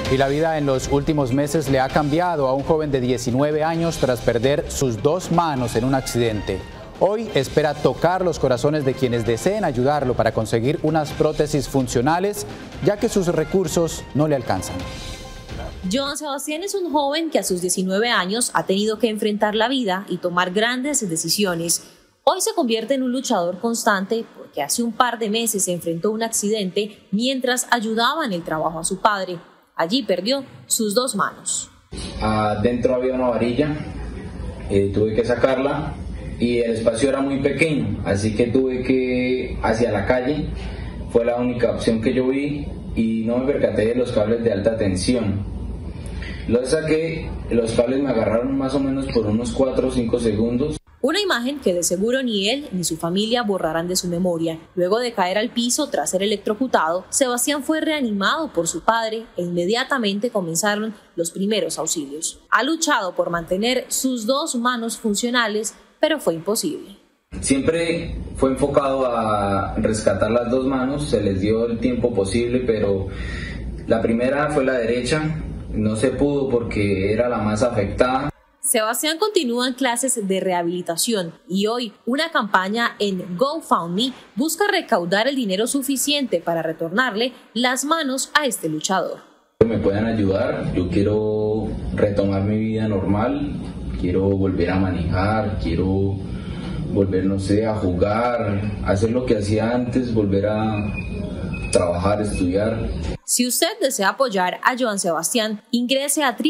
Y la vida en los últimos meses le ha cambiado a un joven de 19 años tras perder sus dos manos en un accidente. Hoy espera tocar los corazones de quienes deseen ayudarlo para conseguir unas prótesis funcionales, ya que sus recursos no le alcanzan. Joan Sebastián es un joven que a sus 19 años ha tenido que enfrentar la vida y tomar grandes decisiones. Hoy se convierte en un luchador constante porque hace un par de meses se enfrentó a un accidente mientras ayudaba en el trabajo a su padre. Allí perdió sus dos manos. Dentro había una varilla, tuve que sacarla y el espacio era muy pequeño, así que tuve que hacia la calle. Fue la única opción que yo vi y no me percaté de los cables de alta tensión. Los saqué, los cables me agarraron más o menos por unos 4 o 5 segundos. Una imagen que de seguro ni él ni su familia borrarán de su memoria. Luego de caer al piso tras ser electrocutado, Sebastián fue reanimado por su padre e inmediatamente comenzaron los primeros auxilios. Ha luchado por mantener sus dos manos funcionales, pero fue imposible. Siempre fue enfocado a rescatar las dos manos, se les dio el tiempo posible, pero la primera fue la derecha, no se pudo porque era la más afectada. Sebastián continúa en clases de rehabilitación y hoy una campaña en GoFundMe busca recaudar el dinero suficiente para retornarle las manos a este luchador. Me pueden ayudar, yo quiero retomar mi vida normal, quiero volver a manejar, quiero volver, no sé, a jugar, hacer lo que hacía antes, volver a trabajar, estudiar. Si usted desea apoyar a Joan Sebastián, ingrese a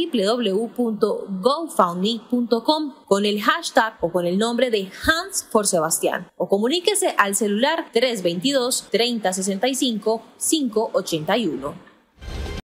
www.gofundme.com con el hashtag o con el nombre de Hands for Sebastián o comuníquese al celular 322 30 65 581.